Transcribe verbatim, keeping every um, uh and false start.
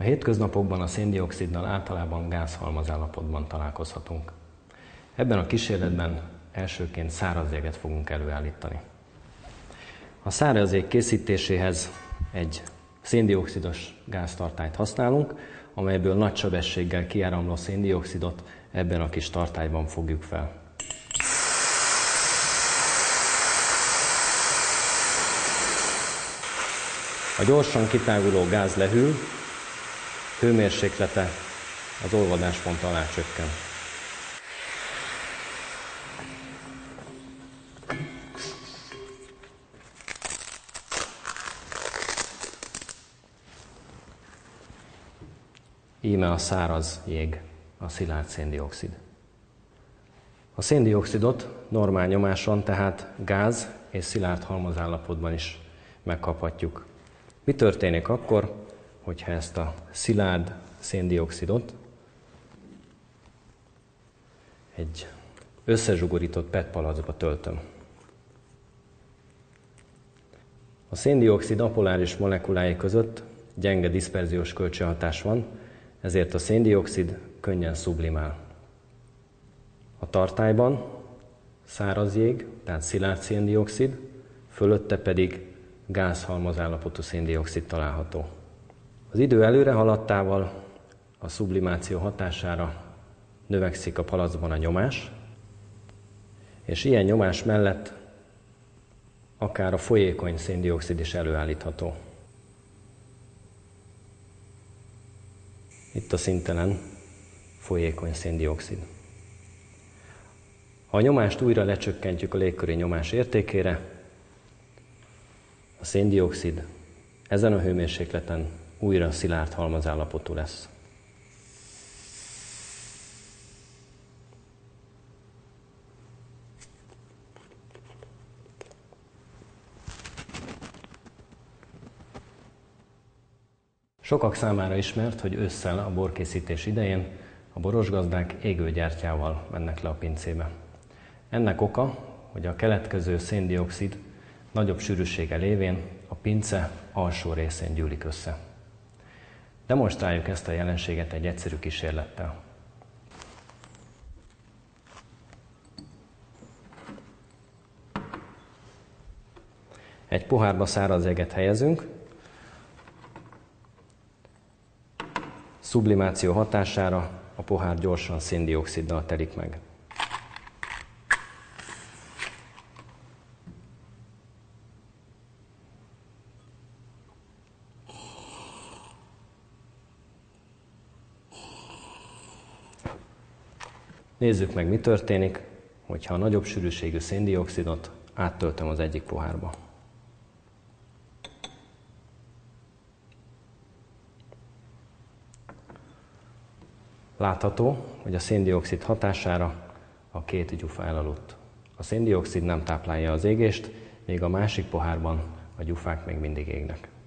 A hétköznapokban a széndioxiddal általában gázhalmaz állapotban találkozhatunk. Ebben a kísérletben elsőként száraz jeget fogunk előállítani. A száraz jég készítéséhez egy széndioxidos gáztartályt használunk, amelyből nagy sebességgel kiáramló széndioxidot ebben a kis tartályban fogjuk fel. A gyorsan kitáguló gáz lehűl, hőmérséklete az olvadáspont alá csökken. Íme a száraz jég, a szilárd széndioxid. A széndioxidot normál nyomáson, tehát gáz és szilárd halmazállapotban is megkaphatjuk. Mi történik akkor, hogyha ezt a szilárd széndioxidot egy összezsugorított pé é té palackba töltöm? A széndioxid apoláris molekulái között gyenge diszperziós kölcsönhatás van, ezért a széndioxid könnyen sublimál. A tartályban száraz jég, tehát szilárd széndioxid, fölötte pedig gázhalmazállapotú széndioxid található. Az idő előre haladtával a sublimáció hatására növekszik a palackban a nyomás, és ilyen nyomás mellett akár a folyékony széndioxid is előállítható. Itt a színtelen folyékony széndioxid. Ha a nyomást újra lecsökkentjük a légköri nyomás értékére, a széndioxid ezen a hőmérsékleten újra szilárd halmazállapotú lesz. Sokak számára ismert, hogy ősszel a borkészítés idején a borosgazdák égőgyertyával mennek le a pincébe. Ennek oka, hogy a keletkező széndioxid nagyobb sűrűsége lévén a pince alsó részén gyűlik össze. Demonstráljuk ezt a jelenséget egy egyszerű kísérlettel. Egy pohárba száraz jeget helyezünk, sublimáció hatására a pohár gyorsan széndioxiddal telik meg. Nézzük meg, mi történik, hogyha a nagyobb sűrűségű széndioxidot áttöltöm az egyik pohárba. Látható, hogy a széndioxid hatására a két gyufa elaludt. A széndioxid nem táplálja az égést, míg a másik pohárban a gyufák még mindig égnek.